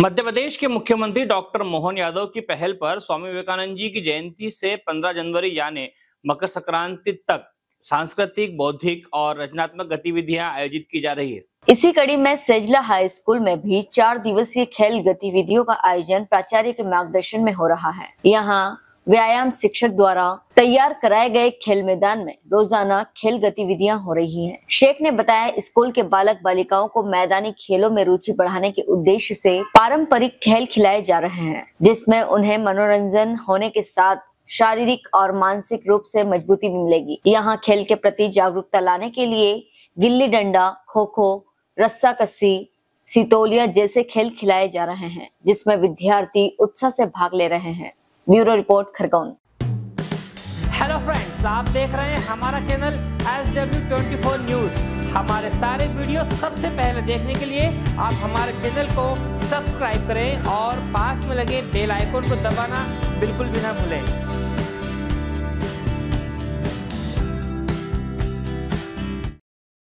मध्य प्रदेश के मुख्यमंत्री डॉक्टर मोहन यादव की पहल पर स्वामी विवेकानंद जी की जयंती से 15 जनवरी यानी मकर संक्रांति तक सांस्कृतिक, बौद्धिक और रचनात्मक गतिविधियां आयोजित की जा रही है। इसी कड़ी में सेजला हाई स्कूल में भी 4 दिवसीय खेल गतिविधियों का आयोजन प्राचार्य के मार्गदर्शन में हो रहा है। यहाँ व्यायाम शिक्षक द्वारा तैयार कराए गए खेल मैदान में रोजाना खेल गतिविधियां हो रही हैं। शेख ने बताया, स्कूल के बालक बालिकाओं को मैदानी खेलों में रुचि बढ़ाने के उद्देश्य से पारंपरिक खेल खिलाए जा रहे हैं, जिसमें उन्हें मनोरंजन होने के साथ शारीरिक और मानसिक रूप से मजबूती भी मिलेगी। यहाँ खेल के प्रति जागरूकता लाने के लिए गिल्ली डंडा, खो खो, रस्सा कस्सी, सितोलिया जैसे खेल खिलाए जा रहे हैं, जिसमें विद्यार्थी उत्साह से भाग ले रहे हैं। Bureau report, Khargone. Hello friends, आप देख रहे हैं हमारा चैनल SW24 न्यूज। हमारे सारे वीडियो सबसे पहले देखने के लिए आप हमारे चैनल को सब्सक्राइब करें और पास में लगे बेल आइकन को दबाना बिल्कुल भी ना भूलें।